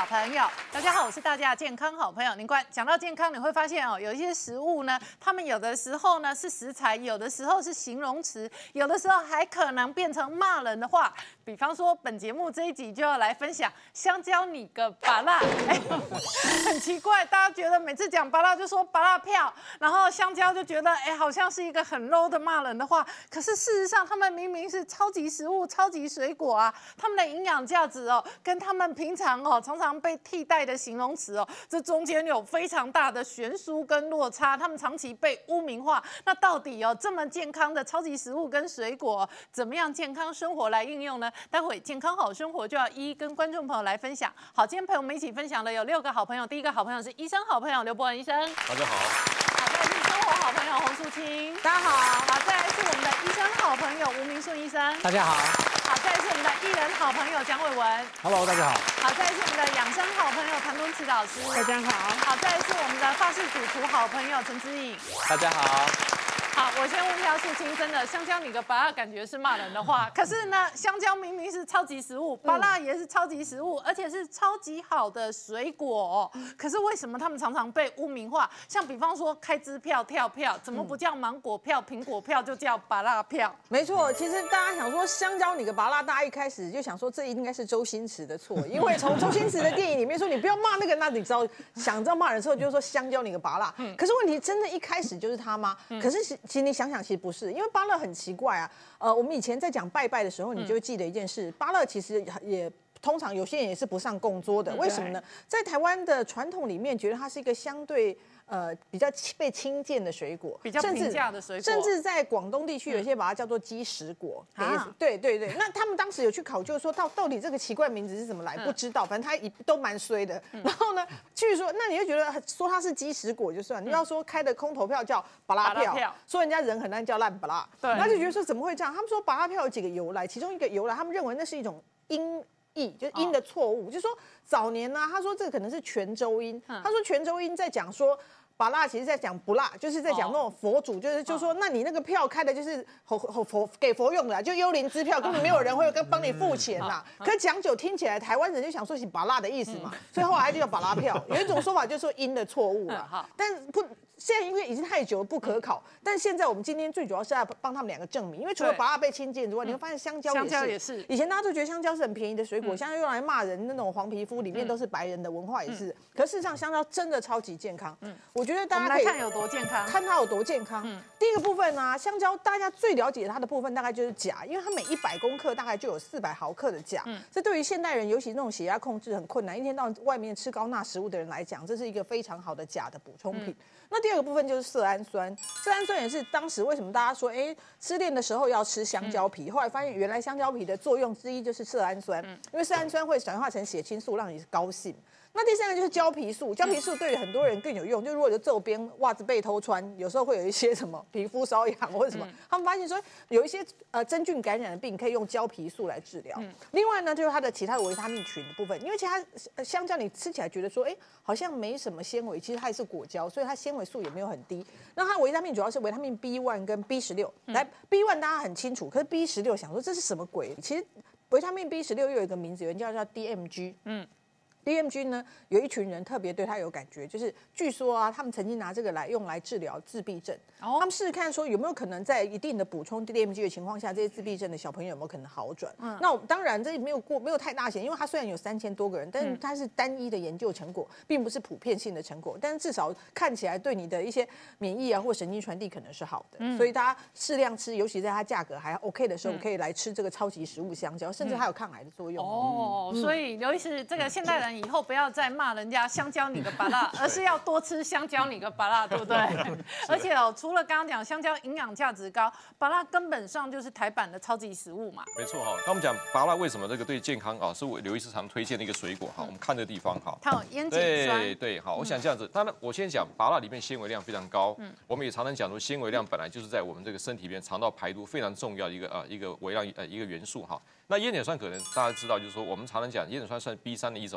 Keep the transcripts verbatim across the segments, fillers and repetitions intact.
朋友，大家好，我是大家的健康好朋友林冠。讲到健康，你会发现哦，有一些食物呢，它们有的时候呢是食材，有的时候是形容词，有的时候还可能变成骂人的话。比方说，本节目这一集就要来分享香蕉你个芭乐，哎，很奇怪，大家觉得每次讲芭乐就说芭乐票，然后香蕉就觉得哎，好像是一个很 low 的骂人的话。可是事实上，它们明明是超级食物、超级水果啊，它们的营养价值哦，跟它们平常哦常常被替代的形容词哦，这中间有非常大的悬殊跟落差，它们长期被污名化。那到底哦这么健康的超级食物跟水果，怎么样健康生活来应用呢？待会健康好生活就要一一跟观众朋友来分享。好，今天陪我们一起分享的有六个好朋友，第一个好朋友是医生好朋友刘伯文医生， 大家好。 好，再来是生活好朋友洪素清， 大家好。 好，再来是我们的医生好朋友吴明顺医生， 大家好。 好，再来是我们的艺人好朋友蒋伟文 ，Hello， 大家好。 好，再来是我们的养生好朋友谭敦慈老师， 大家好。 好，再来是我们的法式主厨好朋友陈之颖， 大家好。 好，我先问一下素清，真的香蕉你个芭乐感觉是骂人的话，可是呢，香蕉明明是超级食物，芭乐也是超级食物，而且是超级好的水果哦。可是为什么他们常常被污名化？像比方说开支票、跳票，怎么不叫芒果票、苹果票，就叫芭乐票？ 没错，其实大家想说香蕉你个芭乐，大家一开始就想说这应该是周星驰的错，因为从周星驰的电影里面说你不要骂那个，那你知道想知道骂人的时候就是说香蕉你个芭乐。可是问题真的一开始就是他吗？可是其实你想想，其实不是，因为芭乐很奇怪啊。呃，我们以前在讲拜拜的时候，你就会记得一件事，芭乐其实也。通常有些人也是不上供桌的，为什么呢？在台湾的传统里面，觉得它是一个相对呃比较被轻贱的水果， 比较平价的水果， 甚至在广东地区，有些把它叫做鸡食果。啊，对对对。那他们当时有去考究说，到到底这个奇怪名字是怎么来？不知道，反正它一都蛮衰的。然后呢，据说，那你就觉得说它是鸡食果就算，你要说开的空头票叫芭乐票，说人家人很烂叫烂芭乐，对，那就觉得说怎么会这样？他们说芭乐票有几个由来，其中一个由来，他们认为那是一种音。就是音的错误，就是说早年呢、啊，他说这个可能是泉州音，他说泉州音在讲说。芭乐其实在讲不辣，就是在讲那种佛祖，就是就说，那你那个票开的就是佛佛佛给佛用的啦，就幽灵支票，根本没有人会跟帮你付钱啦。可讲久听起来，台湾人就想说是芭乐的意思嘛，所以后来就叫芭乐票。有一种说法就是说音的错误啦，但不现在因为已经太久了不可考，但现在我们今天最主要是要帮他们两个证明，因为除了芭乐被轻贱之外，你会发现香蕉也是， 也是以前大家都觉得香蕉是很便宜的水果，香蕉用来骂人那种黄皮肤，里面都是白人的文化也是。可事实上，香蕉真的超级健康。我觉得大家可以看有多健康， 看它有多健康。嗯、第一个部分呢、啊，香蕉大家最了解它的部分大概就是钾，因为它每一百公克大概就有四百毫克的钾。嗯，这对于现代人，尤其那种血压控制很困难，一天到晚外面吃高钠食物的人来讲，这是一个非常好的钾的补充品。嗯、那第二个部分就是色氨酸，色氨酸也是当时为什么大家说，哎，吃炼的时候要吃香蕉皮，嗯、后来发现原来香蕉皮的作用之一就是色氨酸，嗯、因为色氨酸会转化成血清素，让你高兴。那第三个就是胶皮素，胶皮素对于很多人更有用。就如果有皱边、袜子被偷穿，有时候会有一些什么皮肤瘙痒或者什么，嗯、他们发现说有一些呃真菌感染的病可以用胶皮素来治疗。嗯、另外呢，就是它的其他的维他命群的部分，因为其他香蕉你吃起来觉得说，哎，好像没什么纤维，其实它也是果胶，所以它纤维素也没有很低。那它维他命主要是维他命 B 一 跟 B 十六。来 B 一 大家很清楚，可是 B 十六想说这是什么鬼？其实维他命 B 十六又有一个名字，有人叫叫 D M G。嗯。D M G 呢，有一群人特别对他有感觉，就是据说啊，他们曾经拿这个来用来治疗自闭症。哦、他们试试看说有没有可能在一定的补充 D M G 的情况下，这些自闭症的小朋友有没有可能好转？嗯、那当然这没有过没有太大险，因为它虽然有三千多个人，但是它是单一的研究成果，并不是普遍性的成果。但是至少看起来对你的一些免疫啊或神经传递可能是好的。嗯、所以大家适量吃，尤其在它价格还 OK 的时候，嗯、可以来吃这个超级食物香蕉，甚至还有抗癌的作用。 哦，嗯、所以尤其是这个现代人。以后不要再骂人家香蕉你个芭乐，而是要多吃香蕉你个芭乐，对不对？而且哦，除了刚刚讲香蕉营养价值高，芭乐根本上就是台版的超级食物嘛。 没错哈，那我们讲芭乐为什么这个对健康啊，是我刘医师常推荐的一个水果哈。我们看这个地方哈， 它有烟碱酸。 对对，好，我想这样子。当然，我先讲芭乐里面纤维量非常高。嗯，我们也常常讲说，纤维量本来就是在我们这个身体里面肠道排毒非常重要的一个呃一个微量呃一个元素哈。那烟碱酸可能大家知道，就是说我们常常讲烟碱酸算 B 三的一种啦。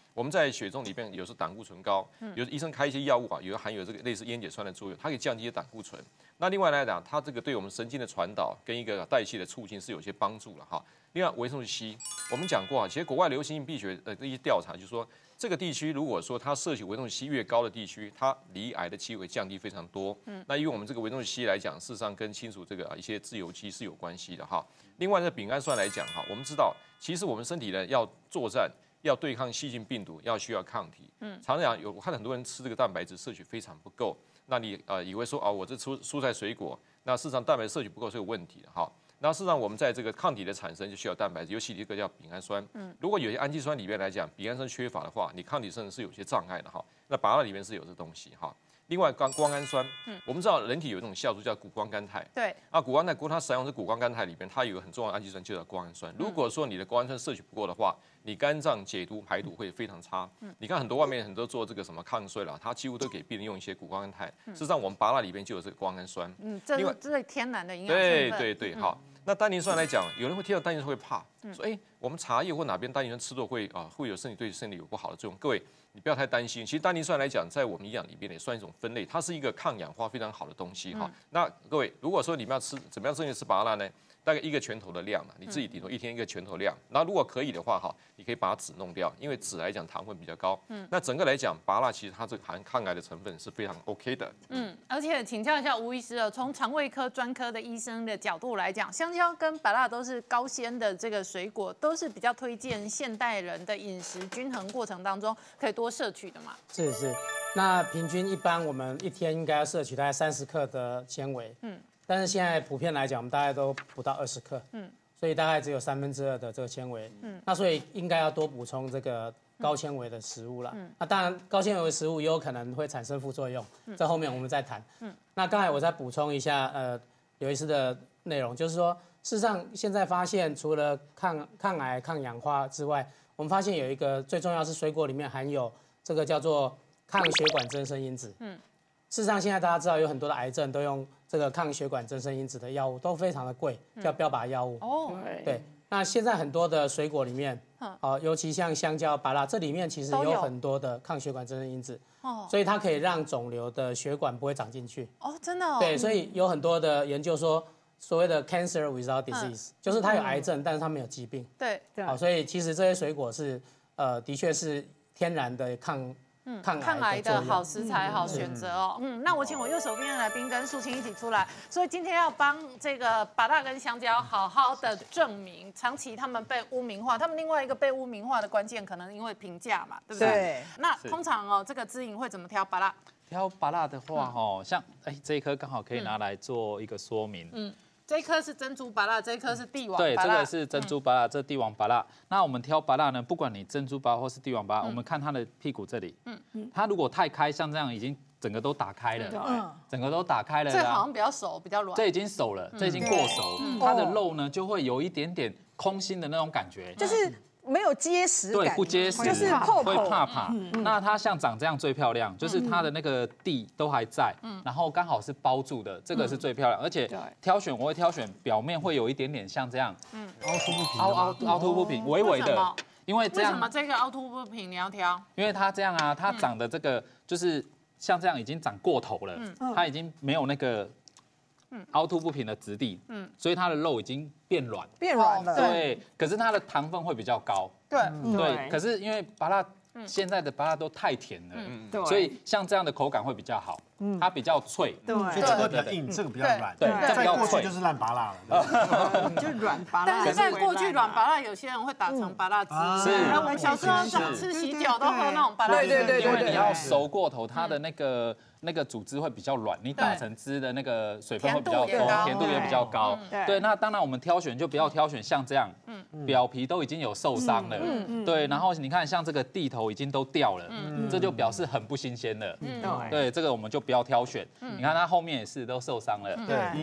我们在血中里面有时候胆固醇高，有时医生开一些药物啊，有含有这个类似烟解酸的作用，它可以降低胆固醇。那另外来讲，它这个对我们神经的传导跟一个代谢的促进是有些帮助了哈。另外维生素 C， 我们讲过啊，其实国外流行性病学的一些调查就是说，这个地区如果说它摄取维生素 C 越高的地区，它罹癌的机会降低非常多。嗯，那因为我们这个维生素 C 来讲，事实上跟清除这个一些自由基是有关系的哈。另外，这丙氨酸来讲哈，我们知道，其实我们身体呢要作战。要对抗细菌病毒，要需要抗体。嗯，常常讲有，我看很多人吃这个蛋白质摄取非常不够。那你呃以为说啊，我这蔬蔬菜水果，那事实上蛋白质摄取不够是有问题的哈。那事实上我们在这个抗体的产生就需要蛋白质，尤其一个叫丙氨酸。嗯，如果有些氨基酸里面来讲，丙氨酸缺乏的话，你抗体生成是有些障碍的哈。那拔蜡里面是有这东西哈。另外，光胱氨酸，嗯，我们知道人体有一种酵素叫谷胱甘肽， 对， 啊，谷胱甘肽，它实际上是谷胱甘肽里面它有一个很重要的氨基酸，就叫胱氨酸。如果说你的胱氨酸摄取不够的话，你肝脏解毒排毒会非常差。嗯，你看很多外面很多做这个什么抗衰老，它几乎都给病人用一些谷胱甘肽。事实上，我们拔蜡里面就有这个胱氨酸。 嗯，这是最天然的营养成对分。 对对，好。那单宁酸来讲，有人会听到单宁酸会怕，说哎，我们茶叶或哪边单宁酸吃多会啊会有身体对身体有不好的作用。各位，你不要太担心。其实单宁酸来讲，在我们营养里面也算一种分类，它是一个抗氧化非常好的东西哈。那各位，如果说你们要吃怎么样正确吃芭乐呢？大概一个拳头的量嘛，你自己顶多一天一个拳头量。然后如果可以的话哈，你可以把籽弄掉，因为籽来讲糖分比较高。嗯，那整个来讲，芭乐其实它这个含抗癌的成分是非常 OK 的。 嗯，而且请教一下吴医师哦，从肠胃科专科的医生的角度来讲，香蕉跟芭乐都是高纤的这个水果，都是比较推荐现代人的饮食均衡过程当中可以多摄取的嘛。 是是，那平均一般我们一天应该要摄取大概三十克的纤维。嗯。但是现在普遍来讲，我们大概都不到二十克，嗯，所以大概只有三分之二的这个纤维，嗯，那所以应该要多补充这个高纤维的食物啦。嗯，那当然高纤维的食物也有可能会产生副作用，在后面我们再谈。嗯，那刚才我再补充一下，呃，刘医师的内容，就是说，事实上现在发现除了抗抗癌、抗氧化之外，我们发现有一个最重要是水果里面含有这个叫做抗血管增生因子。嗯，事实上现在大家知道有很多的癌症都用这个抗血管增生因子的药物都非常的贵，叫标靶药物。哦，对。那现在很多的水果里面，哦，尤其像香蕉、芭乐，这里面其实有很多的抗血管增生因子。哦。所以它可以让肿瘤的血管不会长进去。 哦，真的哦。 对，所以有很多的研究说，所谓的 cancer without disease，就是它有癌症，但是它没有疾病。 对对。 好，所以其实这些水果是，呃，的确是天然的抗。 嗯，抗癌的好食材、好选择哦。嗯，那我请我右手边的来宾跟素清一起出来，所以今天要帮这个芭乐跟香蕉好好的证明，长期他们被污名化，他们另外一个被污名化的关键，可能因为评价嘛，对不对？ 对。 那通常哦，这个知颖会怎么挑芭乐？ 挑芭乐的话，哦，像哎这一颗刚好可以拿来做一个说明。嗯。 这一颗是珍珠芭乐，这一颗是帝王芭乐。对，这个是珍珠芭乐， 嗯、 这帝王芭乐。那我们挑芭乐呢，不管你珍珠芭乐或是帝王芭乐，嗯、我们看它的屁股这里，嗯嗯，它如果太开，像这样已经整个都打开了，嗯，整个都打开了， 这好像比较熟，比较软。 这已经熟了，这已经过熟，嗯、它的肉呢就会有一点点空心的那种感觉， 就是。没有结实感， 对，不结实， 就是泡会怕怕。嗯嗯、那它像长这样最漂亮，就是它的那个蒂都还在，嗯、然后刚好是包住的，这个是最漂亮。而且挑选我会挑选表面会有一点点像这样，嗯， 凹凸不平， 凹凹凹凸不平，微微的，因为这样。 为什么这个凹凸不平你要挑？ 因为它这样啊，它长的这个就是像这样已经长过头了，嗯、它已经没有那个。凹凸不平的质地，嗯，所以它的肉已经变软， 变软了， 对。可是它的糖分会比较高， 对， 对。可是因为芭乐现在的芭乐都太甜了，嗯，所以像这样的口感会比较好，嗯，它比较脆， 对，就这个比较硬，这个比较软， 对， 再过去就是烂芭乐了， 就软芭乐。 但是在过去软芭乐，有些人会打成芭乐汁， 是。 我们小时候吃喜酒都喝那种芭乐汁， 对对对， 因为你要熟过头，它的那个。那个组织会比较软，你打成汁的那个水分会比较多，甜度也比较高。对，那当然我们挑选就不要挑选像这样，表皮都已经有受伤了。对，然后你看像这个蒂头已经都掉了，这就表示很不新鲜了。对，这个我们就不要挑选。你看它后面也是都受伤了。 对，嗯。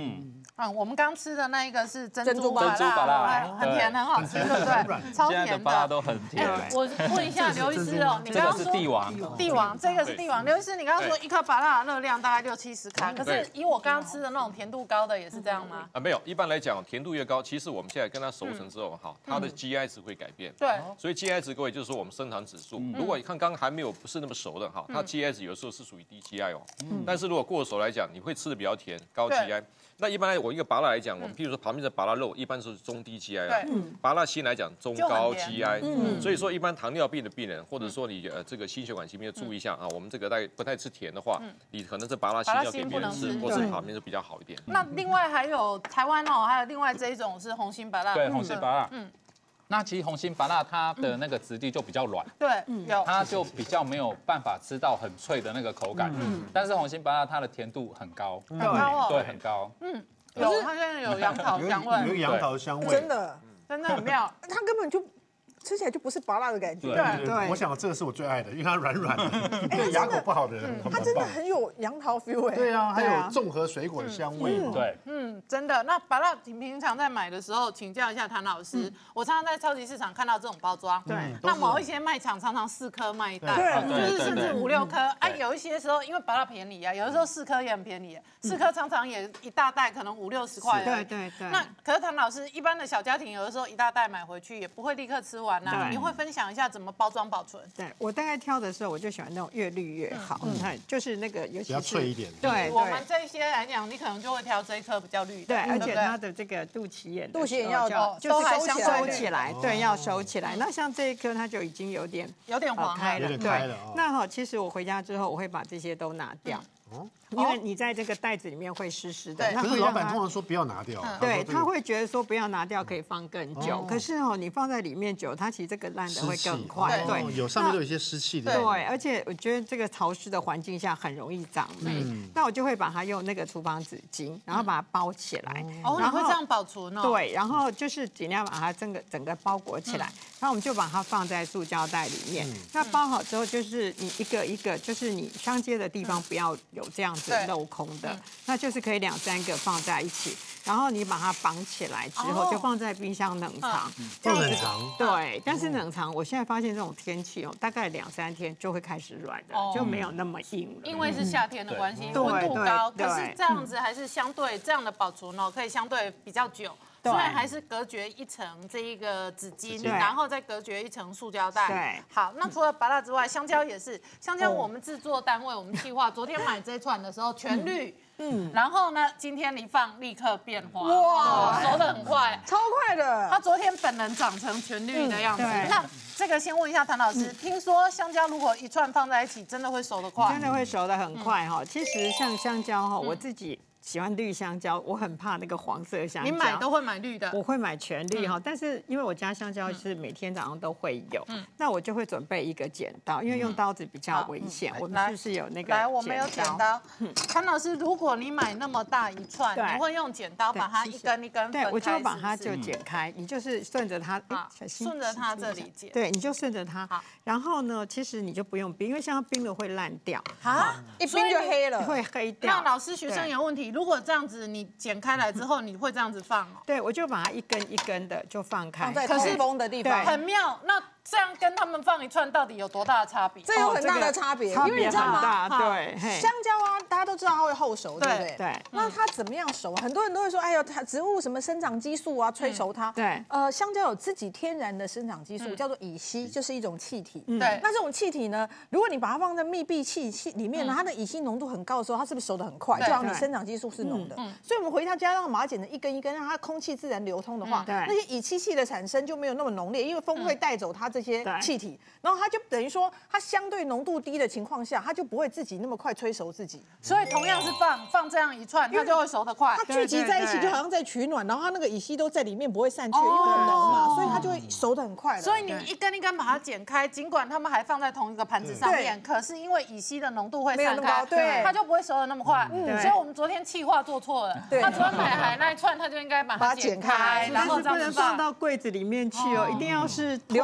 嗯，我们刚吃的那一个是珍珍珠珠芭珍珠芭乐， 乐哎很甜，很好吃，对不对？超现在的甜芭乐都很甜。 哎我问一下刘医师哦，你这个是刚刚说帝王， 帝王，这个是帝王。刘医师，你刚刚说一颗芭乐的热量大概六七十卡，可是对以我刚刚吃的那种甜度高的也是这样吗？ 啊，没有，一般来讲，甜度越高，其实我们现在跟它熟成之后，哈，它的 G I 值会改变。 对， 所以 G I 值各位就是说我们升糖指数。如果你看刚刚还没有不是那么熟的哈，它 G I 值有时候是属于低 G I 哦。但是如果过熟来讲，你会吃的比较甜，高 G I。那一般来我一个芭乐来讲，我们譬如说旁边的芭乐肉，一般是中低 G I 啊。芭乐心来讲中高 G I。所以说一般糖尿病的病人，或者说你呃这个心血管疾病要注意一下啊，我们这个大概不太吃甜的话，你可能是芭乐心要给别人吃，或是旁边就比较好一点。 那另外还有台湾哦，还有另外这一种是红心芭乐， 对，红心芭乐，嗯。那其实红心芭乐它的那个质地就比较软， 对，有， 它就比较没有办法吃到很脆的那个口感。但是红心芭乐它的甜度很高， 很高哦， 对，很高。 嗯，有，它现在有杨桃香味， 有杨桃香味， 真的真的很妙， 它根本就吃起来就不是芭乐的感觉。 对对，我想这个是我最爱的，因为它软软的，对牙口不好的人很它真的棒。 很有杨桃 feel 哎。 对啊，还有综合水果的香味。 对， 嗯，真的。那芭乐平平常在买的时候，请教一下谭老师，我常常在超级市场看到这种包装，对，那某一些卖场常常四颗卖一袋，就是甚至五六颗。哎，有一些时候因为芭乐便宜啊，有的时候四颗也很便宜，四颗常常也一大袋，可能五六十块。 对对对。 那可是谭老师，一般的小家庭有的时候一大袋买回去也不会立刻吃完呐，你会分享一下怎么包装保存？ 对我大概挑的时候，我就喜欢那种越绿越好，你看，就是那个尤其比较脆一点。 对， 我们这些来讲，你可能就会挑这一颗比较绿的， 对，而且它的这个肚脐眼， 肚脐眼要就是收收起来，对，要收起来。那像这一颗，它就已经有点有点黄开了， 对。 那哈，其实我回家之后，我会把这些都拿掉。因为你在这个袋子里面会湿湿的， 可是老板通常说不要拿掉， 对，他会觉得说不要拿掉可以放更久，可是哦，你放在里面久，它其实这个烂的会更快， 对，有上面都有一些湿气的， 对，而且我觉得这个潮湿的环境下很容易长霉，那我就会把它用那个厨房纸巾，然后把它包起来， 哦，你会这样保存哦？ 对，然后就是尽量把它整个整个包裹起来，然后我们就把它放在塑胶袋里面，那包好之后就是你一个一个，就是你相接的地方不要有这样子镂空的，那就是可以两三个放在一起，然后你把它绑起来之后，就放在冰箱冷藏。 放冷藏。 对，但是冷藏，我现在发现这种天气哦，大概两三天就会开始软了，就没有那么硬了。 因为是夏天的关系，温度高，可是这样子还是相对这样的保存哦，可以相对比较久。虽然还是隔绝一层这一个纸巾，然后再隔绝一层塑胶袋。 对， 好，那除了芭乐之外，香蕉也是。香蕉我们制作单位，我们计划昨天买这串的时候全绿，嗯，然后呢，今天一放立刻变化，哇，熟得很快， 超快的。 它昨天本人长成全绿的样子。那这个先问一下谭老师，听说香蕉如果一串放在一起，真的会熟得快？ 真的会熟得很快哈。其实像香蕉哈，我自己喜欢绿香蕉，我很怕那个黄色香蕉。 你买都会买绿的？ 我会买全绿哈，但是因为我家香蕉是每天早上都会有，那我就会准备一个剪刀，因为用刀子比较危险。我们是不是有那个？ 来，我们有剪刀。谭老师，如果你买那么大一串，你会用剪刀把它一根一根分开？ 对，我就把它就剪开，你就是顺着它， 顺着它这里剪。 对，你就顺着它。然后呢，其实你就不用冰，因为像冰了会烂掉。 啊， 一冰就黑了， 会黑掉。 那老师，学生有问题。如果这样子你剪开来之后，你会这样子放哦？ 对，我就把它一根一根的就放开， 放在通风的地方， 很妙。那这样跟他们放一串到底有多大的差别？ 这有很大的差别，因为你知道吗？ 对， 香蕉啊，大家都知道它会后熟，对不对？ 对。 那它怎么样熟？很多人都会说，哎呦，它植物什么生长激素啊，催熟它。 对。 呃，香蕉有自己天然的生长激素，叫做乙烯，就是一种气体。 对。 那这种气体呢，如果你把它放在密闭气气里面呢，它的乙烯浓度很高的时候，它是不是熟得很快？就好像你生长激素是浓的。所以我们回到家让把它剪成一根一根，让它空气自然流通的话，那些乙烯气的产生就没有那么浓烈，因为风会带走它这些气体。然后它就等于说，它相对浓度低的情况下，它就不会自己那么快催熟自己。 所以同样是放放这样一串，它就会熟得快。 它聚集在一起，就好像在取暖，然后它那个乙烯都在里面不会散去，因为很浓嘛，所以它就会熟得很快了。 所以你一根一根把它剪开，尽管它们还放在同一个盘子上面，可是因为乙烯的浓度会散开， 对， 它就不会熟得那么快。所以我们昨天企划做错了，他昨天买海那一串，他就应该把它剪开，然后不能放到柜子里面去哦，一定要是流通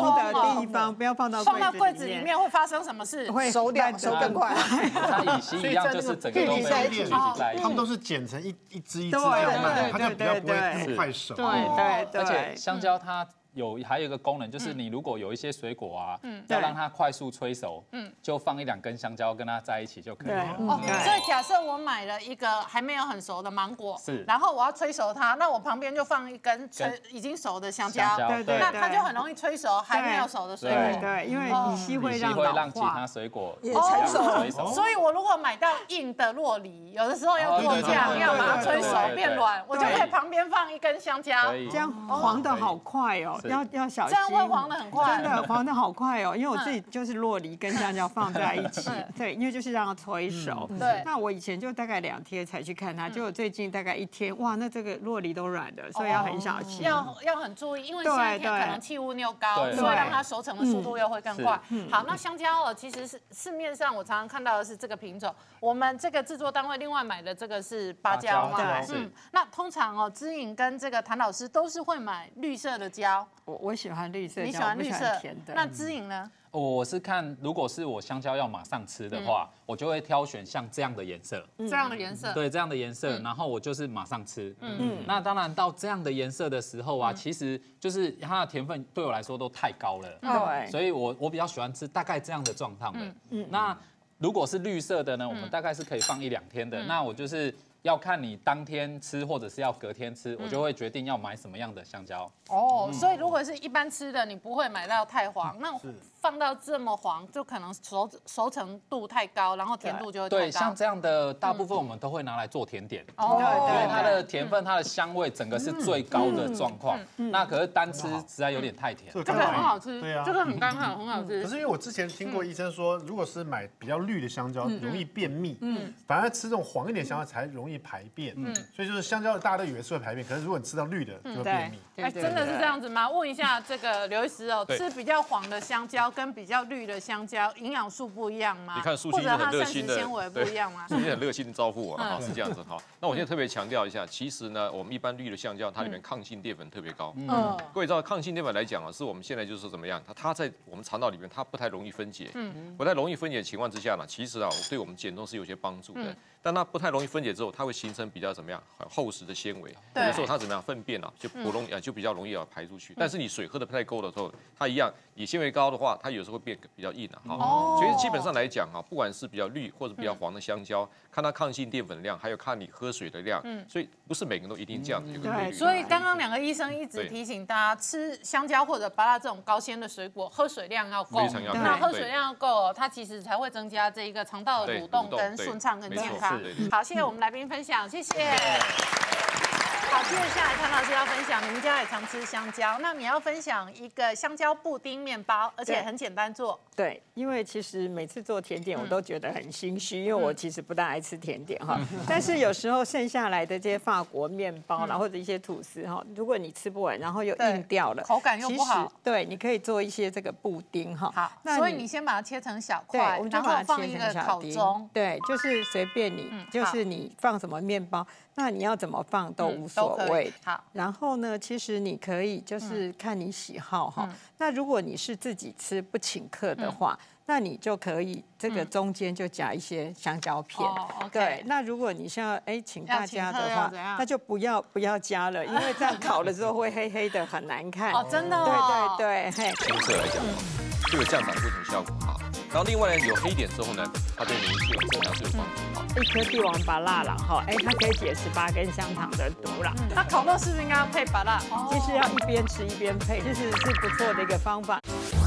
通的地方，不要放到放到柜子里面会发生什么事？ 会熟掉，熟更快。 它乙烯一样，就是整个都被聚集在一起。 他们都是剪成一一支一支这样卖，它就比较不会那么快熟。 对对对， 而且香蕉它。有还有一个功能，就是你如果有一些水果啊，要让它快速催熟，就放一两根香蕉跟它在一起就可以了。 哦，所以假设我买了一个还没有很熟的芒果， 是， 然后我要催熟它，那我旁边就放一根催已经熟的香蕉， 对对， 那它就很容易催熟还没有熟的水果。 对对，因为乙烯会让会让其他水果也成熟。 所以我如果买到硬的酪梨，有的时候要过酱，要把它催熟变软，我就可以旁边放一根香蕉， 这样黄的好快哦，要要小心。 会黄的很快， 真的黄的好快哦，因为我自己就是酪梨跟香蕉放在一起，对，因为就是让它催熟。 对， 那我以前就大概两天才去看它，结果最近大概一天，哇，那这个酪梨都软的，所以要很小心， 要要很注意，因为夏天可能气温又高，所以让它熟成的速度又会更快。好，那香蕉哦，其实是市面上我常常看到的是这个品种，我们这个制作单位另外买的这个是芭蕉嘛， 嗯， 那通常哦，知颖跟这个谭老师都是会买绿色的蕉， 我我喜欢绿色， 你喜欢绿色甜的， 那知颖呢？ 我是看，如果是我香蕉要马上吃的话，我就会挑选像这样的颜色， 这样的颜色， 对，这样的颜色，然后我就是马上吃。嗯，那当然到这样的颜色的时候啊，其实就是它的甜分对我来说都太高了， 对， 所以我我比较喜欢吃大概这样的状况的。嗯，那如果是绿色的呢，我们大概是可以放一两天的，那我就是要看你当天吃或者是要隔天吃，我就会决定要买什么样的香蕉。 哦，所以如果是一般吃的，你不会买到太黄，那放到这么黄，就可能熟熟成度太高，然后甜度就会太高。 对，像这样的大部分我们都会拿来做甜点， 哦， 因为它的甜分、它的香味整个是最高的状况。那可是单吃实在有点太甜。 这个很好吃， 对啊， 这个很刚好，很好吃。 可是因为我之前听过医生说，如果是买比较绿的香蕉，容易便秘，嗯，反而吃这种黄一点香蕉才容易排便，嗯，所以就是香蕉大家都以为是会排便，可是如果你吃到绿的就会便秘。 哎，真的是这样子吗？问一下这个刘医师哦，吃比较黄的香蕉跟比较绿的香蕉，营养素不一样吗？ 你看素心很热心的，纤维不一样吗？素心很热心的招呼我，哈，是这样子哈。那我现在特别强调一下，其实呢，我们一般绿的香蕉，它里面抗性淀粉特别高。嗯，各位知道抗性淀粉来讲啊，是我们现在就是怎么样？它它在我们肠道里面，它不太容易分解。嗯，不太容易分解的情况之下呢，其实啊，对我们减重是有些帮助的。但它不太容易分解之后，它会形成比较怎么样很厚实的纤维。有的时候它怎么样粪便啊，就不容易啊，就比较容易啊排出去。但是你水喝的不太够的时候，它一样，你纤维高的话，它有时候会变比较硬啊。哈，所以基本上来讲啊，不管是比较绿或者比较黄的香蕉，看它抗性淀粉量，还有看你喝水的量，所以不是每个人都一定这样的一个规律。 所以刚刚两个医生一直提醒大家，吃香蕉或者芭乐这种高纤的水果，喝水量要够。 非常要够。 那喝水量要够，它其实才会增加这一个肠道的蠕动跟顺畅跟健康。好，谢谢我们来宾分享，谢谢。好，接着下来，谭老师要分享，你们家也常吃香蕉，那你要分享一个香蕉布丁面包，而且很简单做。 对，因为其实每次做甜点我都觉得很心虚，因为我其实不大爱吃甜点哈。但是有时候剩下来的这些法国面包啦，或者一些吐司哈，如果你吃不完，然后又硬掉了， 口感又不好， 对，你可以做一些这个布丁哈。 好，所以你先把它切成小块， 我们就把它放一个烤盅。 对，就是随便你，就是你放什么面包。那你要怎么放都无所谓。 好， 然后呢，其实你可以就是看你喜好哈。那如果你是自己吃不请客的话，那你就可以这个中间就夹一些香蕉片。对，那如果你像哎请大家的话，那就不要不要加了，因为这样烤了之后会黑黑的，很难看。 哦，真的。 对对对，嘿。 青色来讲，就有降胆固醇效果哈。然后另外呢，有黑点之后呢，它对免疫系统增强是有帮助哈。 一颗帝王芭乐啦哈，哎，它可以解十八根香肠的毒啦。 那烤肉是不是应该要配芭乐？ 其实要一边吃一边配，其实是不错的一个方法。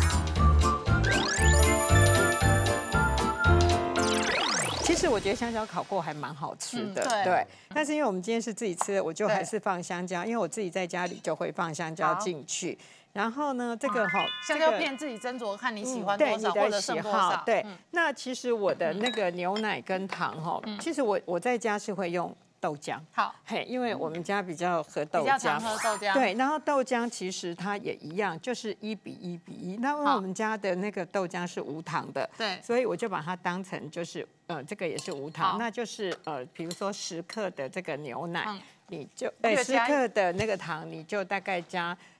其实我觉得香蕉烤过还蛮好吃的，嗯、对, 对。但是因为我们今天是自己吃的，我就还是放香蕉，因为我自己在家里就会放香蕉进去。然后呢，这个哈， 香蕉片自己斟酌，看你喜欢多少或者剩多少。 对，嗯、那其实我的那个牛奶跟糖哈，嗯、其实我我在家是会用豆浆。 好， 嘿，因为我们家比较喝豆浆， 比较常喝豆浆。 对，然后豆浆其实它也一样，就是一比一比一。那因为我们家的那个豆浆是无糖的， 对， 所以我就把它当成就是呃，这个也是无糖，那就是呃，比如说十克的这个牛奶。嗯你就哎十克的那个糖，你就大概加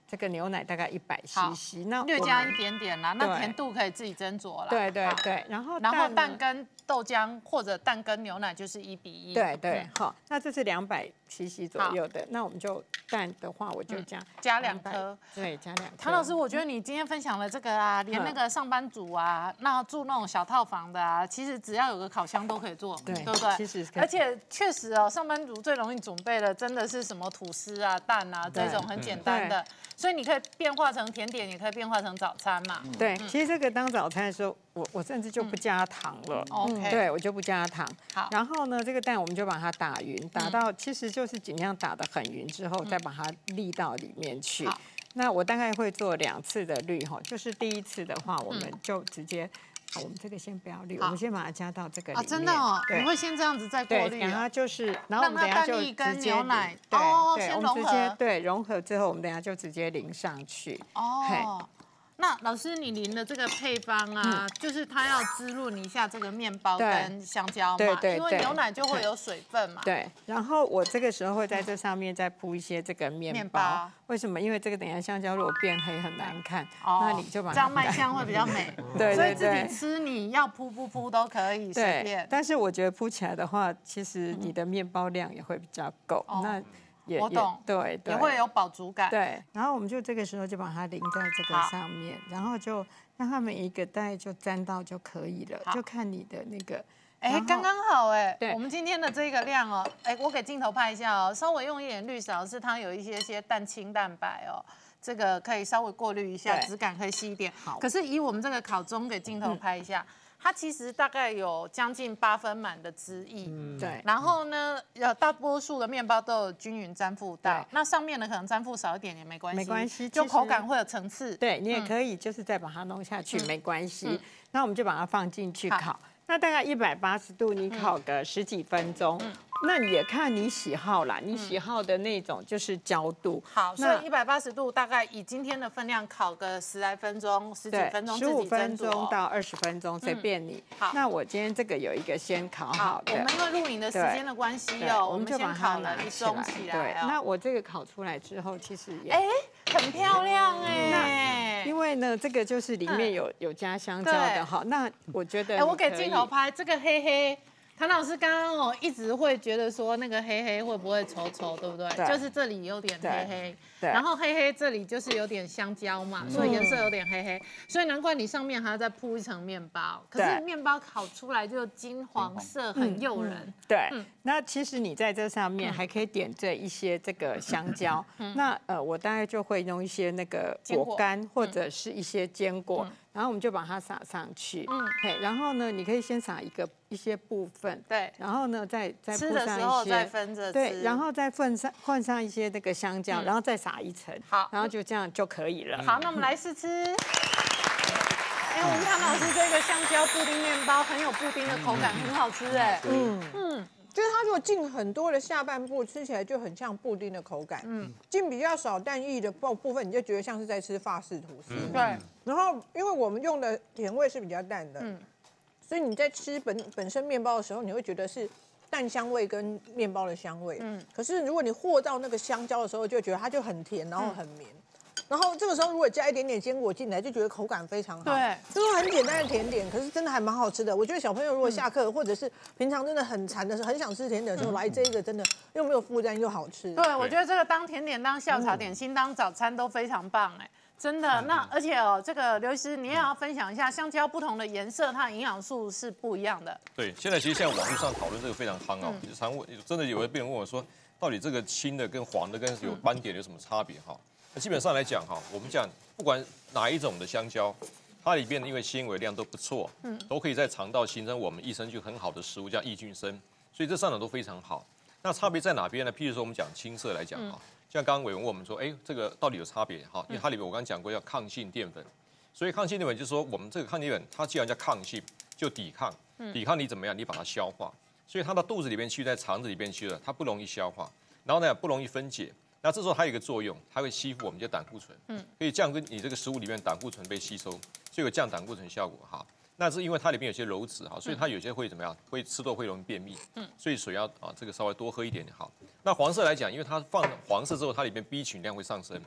这个牛奶大概一百 C C， 那略加一点点啦，那甜度可以自己斟酌啦。 对对对，然后然后蛋跟豆浆或者蛋跟牛奶就是一比一。 对对，好，那这是两百 C C 左右的，那我们就蛋的话我就加加两颗， 对，加两颗。 唐老师，我觉得你今天分享了这个啊，连那个上班族啊，那住那种小套房的啊，其实只要有个烤箱都可以做，对不对？ 其实而且确实哦，上班族最容易准备的真的是什么吐司啊、蛋啊这种很简单的。所以你可以变化成甜点，也可以变化成早餐嘛。 对，其实这个当早餐的时候，我我甚至就不加糖了。 OK， 对我就不加糖。 好， 然后呢，这个蛋我们就把它打匀，打到其实就是尽量打得很匀之后，再把它沥到里面去。那我大概会做两次的滤哈，就是第一次的话，我们就直接。好，我们这个先不要滤，我们先把它加到这个里面。 啊，真的哦，你会先这样子再过滤。 对，然后就是，然后我们等下就直接牛奶， 对对， 我们直接对融合之后，我们等下就直接淋上去。 哦。那老师，你淋的这个配方啊，就是它要滋润一下这个面包跟香蕉嘛， 对对， 因为牛奶就会有水分嘛。 对，然后我这个时候会在这上面再铺一些这个面包。为什么？因为这个等一下香蕉如果变黑很难看，那你就把这样卖相会比较美。 对对对， 所以自己吃你要铺不铺都可以随便。 但是我觉得铺起来的话，其实你的面包量也会比较够。那也我懂， 对， 也会有饱足感。 对，然后我们就这个时候就把它淋在这个上面，然后就让它每一个大概就沾到就可以了，就看你的那个。 哎，刚刚好哎，我们今天的这个量哦，哎，我给镜头拍一下哦，稍微用一点绿勺，是它有一些些蛋清蛋白哦，这个可以稍微过滤一下，质感可以细一点。好，可是以我们这个烤钟给镜头拍一下。它其实大概有将近八分满的汁液， 嗯，对。 然后呢，有大多数的面包都有均匀沾附到，那上面呢可能沾附少一点也没关系， 没关系， 就口感会有层次。 对你也可以就是再把它弄下去，没关系。那我们就把它放进去烤，那大概一百八十度，你烤个十几分钟。那也看你喜好啦，你喜好的那种就是焦度。 好，所以一百八十度大概以今天的分量烤个十来分钟，十几分钟， 十五分钟到二十分钟，随便你。好，那我今天这个有一个先烤好的。 我们因为录影的时间的关系哦，我们就先烤了一盅起来。 对，那我这个烤出来之后，其实也哎很漂亮哎。 因为呢，这个就是里面有有加香蕉的哈。那我觉得， 哎，我给镜头拍这个黑黑。唐老师刚刚哦一直会觉得说那个黑黑会不会稠稠，对不对？ 对， 就是这里有点黑黑， 对， 然后黑黑这里就是有点香蕉嘛，所以颜色有点黑黑，所以难怪你上面还要再铺一层面包。可是面包烤出来就金黄色，很诱人。 对，那其实你在这上面还可以点缀一些这个香蕉，那呃我大概就会用一些那个果干或者是一些坚果。然后我们就把它撒上去，嗯，嘿，然后呢，你可以先撒一个一些部分， 对， 然后呢，再再吃的时候再分着吃， 对，然后再混上混上一些那个香蕉，然后再撒一层， 好， 然后就这样就可以了。 好，那我们来试吃。哎，我们唐老师这个香蕉布丁面包很有布丁的口感，很好吃哎， 嗯嗯。就是它如果进很多的下半部，吃起来就很像布丁的口感。嗯，进比较少蛋液的部部分，你就觉得像是在吃法式吐司。 对。 然后，因为我们用的甜味是比较淡的，嗯，所以你在吃本本身面包的时候，你会觉得是蛋香味跟面包的香味。嗯。可是如果你和到那个香蕉的时候，就觉得它就很甜，然后很绵。然后这个时候如果加一点点坚果进来，就觉得口感非常好。 对， 就是很简单的甜点，可是真的还蛮好吃的。我觉得小朋友如果下课或者是平常真的很馋的时候，很想吃甜点的时候，来这个真的又没有负担又好吃。 对，我觉得这个当甜点、当下午茶点心、当早餐都非常棒哎，真的。那而且哦，这个刘医师你也要分享一下，香蕉不同的颜色，它的营养素是不一样的。 对，现在其实现在网络上讨论这个非常夯哦，常问真的有的病人问我说，到底这个青的跟黄的跟有斑点有什么差别哈？基本上来讲哈，我们讲不管哪一种的香蕉，它里边因为纤维量都不错，嗯，都可以在肠道形成我们益生菌很好的食物，叫益菌生，所以这三种都非常好。那差别在哪边呢？譬如说我们讲青色来讲哈，像刚刚伟文问我们说，哎，这个到底有差别哈？因为它里面我刚刚讲过要抗性淀粉，所以抗性淀粉就是说我们这个抗性淀粉它既然叫抗性，就抵抗，抵抗你怎么样？你把它消化，所以它到肚子里边去，在肠子里边去了，它不容易消化，然后呢不容易分解。那这时候还有一个作用，它会吸附我们的胆固醇，嗯，可以降低你这个食物里面胆固醇被吸收，所以有降胆固醇效果哈。那是因为它里面有些鞣质哈，所以它有些会怎么样？会吃多会容易便秘，嗯，所以水要啊这个稍微多喝一点点好。那黄色来讲，因为它放黄色之后，它里面 B 群量会上升，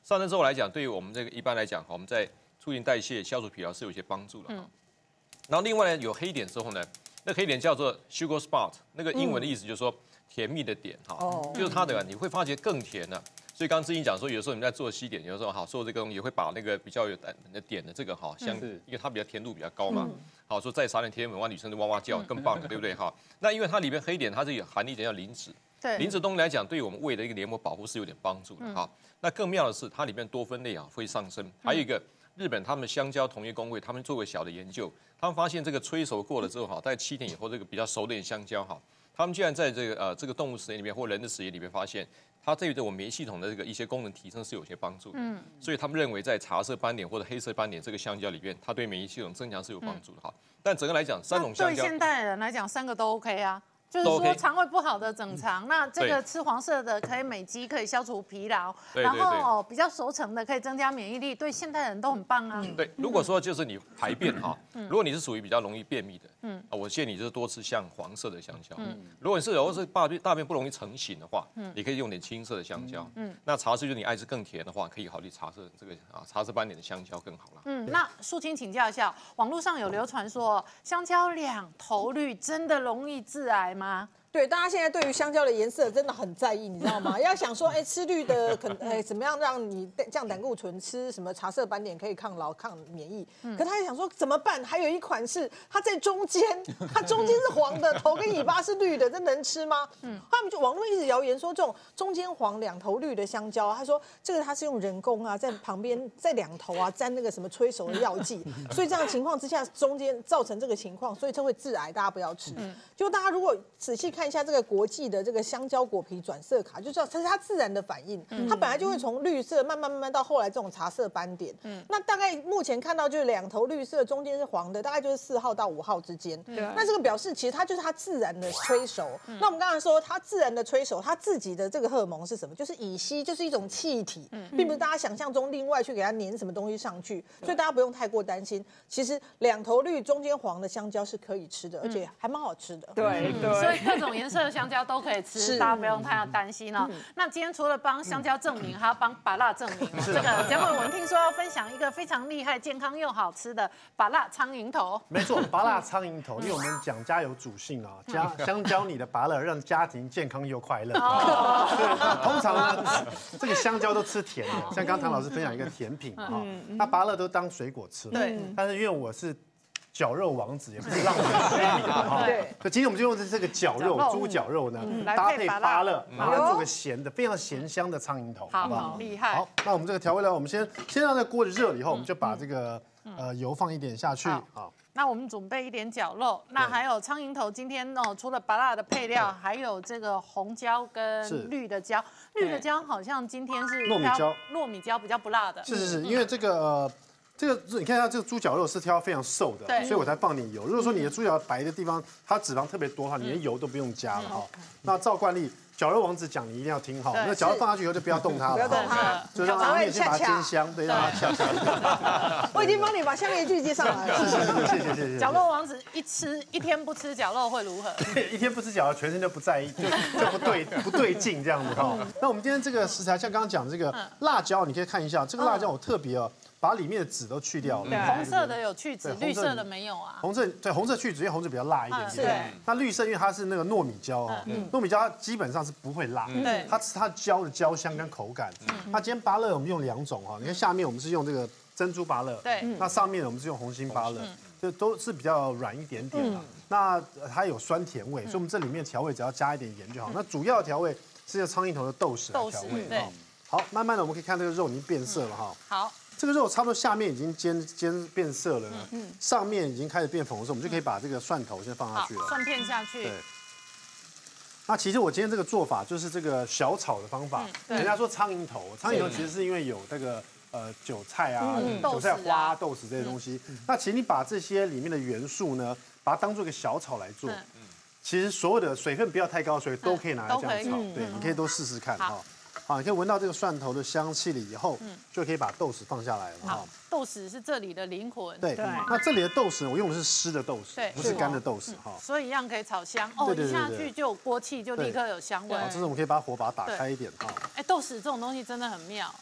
上升之后来讲，对于我们这个一般来讲，我们在促进代谢、消除疲劳是有一些帮助的。嗯。然后另外呢，有黑点之后呢，那黑点叫做 sugar spot， 那个英文的意思就是说甜蜜的点哈，嗯、就是它的你会发觉更甜了。所以刚刚志英讲说，有时候你们在做西点，有时候好做这个东西，也会把那个比较有的点的这个哈，像因为它比较甜度比较高嘛，好说再撒点甜粉，哇，女生就哇哇叫，更棒了，对不对哈？那因为它里面黑点，它是有含一点叫磷脂， 对， 磷脂东西来讲，对于我们胃的一个黏膜保护是有点帮助的哈。那更妙的是，它里面多酚类啊会上升，还有一个日本他们香蕉同业工会，他们做过小的研究，他们发现这个催熟过了之后哈，大概七天以后，这个比较熟的香蕉哈，他们居然在这个呃这个动物实验里面或人的实验里面发现。它对于我们免疫系统的这个一些功能提升是有些帮助的，嗯，所以他们认为在茶色斑点或者黑色斑点这个香蕉里面，它对免疫系统增强是有帮助的哈。但整个来讲，三种香蕉对现代人来讲，三个都 OK 啊。就是说肠胃不好的整肠，那这个吃黄色的可以美肌，可以消除疲劳，然后比较熟成的可以增加免疫力，对现代人都很棒啊。 对，如果说就是你排便哈，如果你是属于比较容易便秘的，嗯，我建议你就是多吃像黄色的香蕉。嗯，如果你是如果是大便大便不容易成型的话，嗯，你可以用点青色的香蕉。嗯，那茶色就是你爱吃更甜的话，可以考虑茶色这个啊茶色斑点的香蕉更好了。 嗯，那素清请教一下，网络上有流传说香蕉两头绿真的容易致癌吗？ 对，大家现在对于香蕉的颜色真的很在意，你知道吗？要想说，哎，吃绿的可哎怎么样让你降胆固醇，吃什么茶色斑点可以抗老、抗免疫。可他也想说怎么办？还有一款是它在中间，它中间是黄的，头跟尾巴是绿的，这能吃吗？嗯，他们就网络一直谣言说这种中间黄、两头绿的香蕉，他说这个它是用人工啊，在旁边在两头啊沾那个什么催熟的药剂，所以这样的情况之下，中间造成这个情况，所以这会致癌，大家不要吃。就大家如果仔细看一下这个国际的这个香蕉果皮转色卡，就知道它是它自然的反应，它本来就会从绿色慢慢慢慢到后来这种茶色斑点。嗯，那大概目前看到就是两头绿色，中间是黄的，大概就是四号到五号之间。那这个表示其实它就是它自然的催熟。那我们刚才说它自然的催熟，它自己的这个荷尔蒙是什么？就是乙烯，就是一种气体，并不是大家想象中另外去给它粘什么东西上去，所以大家不用太过担心。其实两头绿中间黄的香蕉是可以吃的，而且还蛮好吃的。 对对， 所以各种颜色的香蕉都可以吃，大家不用太担心哦。那今天除了帮香蕉证明，还要帮芭乐证明。这个节目我们听说要分享一个非常厉害、健康又好吃的芭乐苍蝇头。 没错，芭乐苍蝇头，因为我们讲家有主性啊，家香蕉你的芭乐让家庭健康又快乐。对，通常呢，这个香蕉都吃甜的，像刚唐老师分享一个甜品啊，那芭乐都当水果吃。对，但是因为我是绞肉王子，也不是让人追你啊。对，所以今天我们就用这个绞肉猪绞肉呢，搭配芭乐，把它做个咸的，非常咸香的苍蝇头， 好不好？厉害。 好，那我们这个调味料，我们先先让这锅子热了以后，我们就把这个呃油放一点下去啊。 那我们准备一点绞肉，那还有苍蝇头。今天哦，除了芭乐的配料，还有这个红椒跟绿的椒。绿的椒好像今天是糯米椒， 糯米椒比较不辣的。 是是是，因为这个呃。这个你看它这个猪绞肉是挑非常瘦的，所以我才放点油。如果说你的猪脚白的地方它脂肪特别多的话，你连油都不用加了哈。那照惯例，绞肉王子讲你一定要听好，那绞肉放下去以后就不要动它了， 不要动它， 就让它面先把它煎香，对，让它恰恰。 我已经帮你把下面一句接上来了， 是是是，谢谢谢谢。 绞肉王子一吃一天不吃绞肉会如何？ 一天不吃绞肉，全身就不在意，就就不对不对劲这样子哈。那我们今天这个食材，像刚刚讲这个辣椒，你可以看一下，这个辣椒我特别哦。把里面的籽都去掉了， 红色的有去籽，绿色的没有啊。 红色对红色去籽，因为红色比较辣一点点。那绿色因为它是那个糯米椒哦，糯米椒它基本上是不会辣，对，它是它椒的椒香跟口感。那今天芭乐我们用两种哈，你看下面我们是用这个珍珠芭乐，对，那上面我们是用红心芭乐，就都是比较软一点点的。那它有酸甜味，所以我们这里面调味只要加一点盐就好。那主要调味是用苍蝇头的豆豉来调味哈。好，慢慢的我们可以看这个肉已经变色了哈。 好。 这个肉差不多下面已经煎煎变色了，嗯，上面已经开始变粉红色，我们就可以把这个蒜头先放下去了， 蒜片下去。 对。那其实我今天这个做法就是这个小炒的方法。人家说苍蝇头，苍蝇头其实是因为有这个呃韭菜啊、韭菜花、豆豉这些东西。那其实你把这些里面的元素呢，把它当做一个小炒来做，其实所有的水分不要太高，所以都可以拿来这样炒。对，你可以都试试看哈。好，你可以闻到这个蒜头的香气了以后，嗯，就可以把豆豉放下来了哈。 豆豉是这里的灵魂。 对，那这里的豆豉我用的是湿的豆豉，不是干的豆豉哈。 所以一样可以炒香哦，一下去就有锅气，就立刻有香味。 这是我们可以把火把它打开一点哈。 哎，豆豉这种东西真的很妙。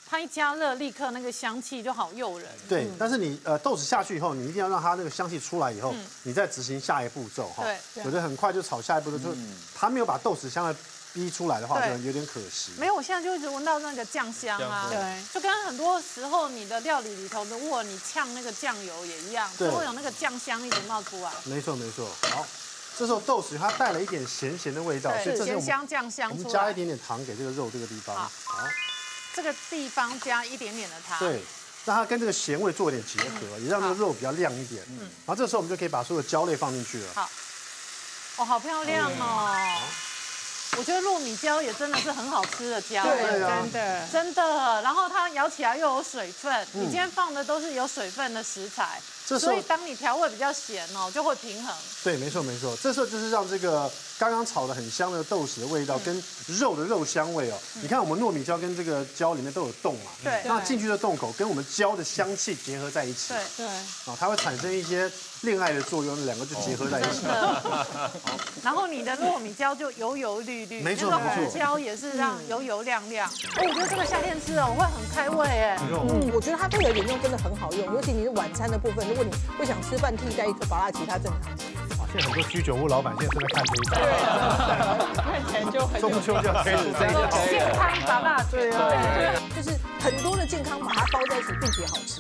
它一加热，立刻那个香气就好诱人。 对，但是你呃豆豉下去以后，你一定要让它那个香气出来以后，你再执行下一步骤哈。 对， 有的很快就炒下一步骤，就是它没有把豆豉香味逼出来的话，可能有点可惜。 没有，我现在就一直闻到那个酱香啊。 对， 就跟很多时候你的料理里头，如果你呛那个酱油也一样，就会有那个酱香一直冒出来。 没错没错，好。这时候豆豉它带了一点咸咸的味道，所以这是咸香酱香出来。 我们加一点点糖给这个肉这个地方，好， 这个地方加一点点的糖， 对，让它跟这个咸味做一点结合，也让这个肉比较亮一点。嗯，然后这时候我们就可以把所有的椒类放进去了。 好，哦，好漂亮哦。我觉得糯米椒也真的是很好吃的椒， 对，真的真的。然后它咬起来又有水分，你今天放的都是有水分的食材。所以当你调味比较咸哦，就会平衡。 对，没错没错。这时候就是让这个刚刚炒的很香的豆豉的味道跟肉的肉香味哦，你看我们糯米椒跟这个椒里面都有洞嘛， 对， 那进去的洞口跟我们椒的香气结合在一起， 对对， 啊，它会产生一些恋爱的作用，两个就结合在一起。 然后你的糯米椒就油油绿绿， 没错没错，那个红椒也是让油油亮亮。哎，我觉得这个夏天吃哦，会很开胃哎。 嗯，我觉得它配合点用真的很好用，尤其你是晚餐的部分。如果你不想吃饭，替代一颗芭乐，其他正常吃。 哇，现在很多居酒屋老板现在正在看这一道， 对，看起来就很中秋就要开始这样， 健康芭乐， 对啊，就是很多的健康把它包在一起，并且好吃。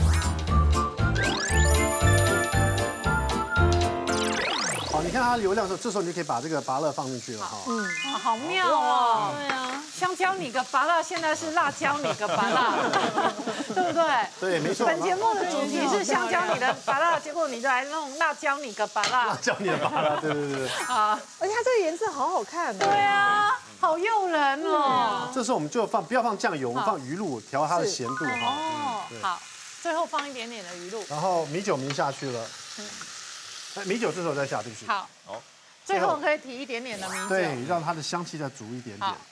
好，你看它流量的时候，这时候你就可以把这个芭乐放进去了哈。 嗯，好妙哦。对啊。香蕉你个芭乐，现在是辣椒你个芭乐，对不对？ 对，没错。 本节目的主题是香蕉你的芭乐，结果你就来弄辣椒你个芭乐。 辣椒你的芭乐，对对对对。 啊，而且它这个颜色好好看。 对啊，好诱人哦。 这时候我们就放，不要放酱油，我们放鱼露调它的咸度哈。 哦，好，最后放一点点的鱼露。 然后米酒汆下去了。哎，米酒这时候再下进去。 好，好。最后可以提一点点的米酒。 对，让它的香气再足一点点。好，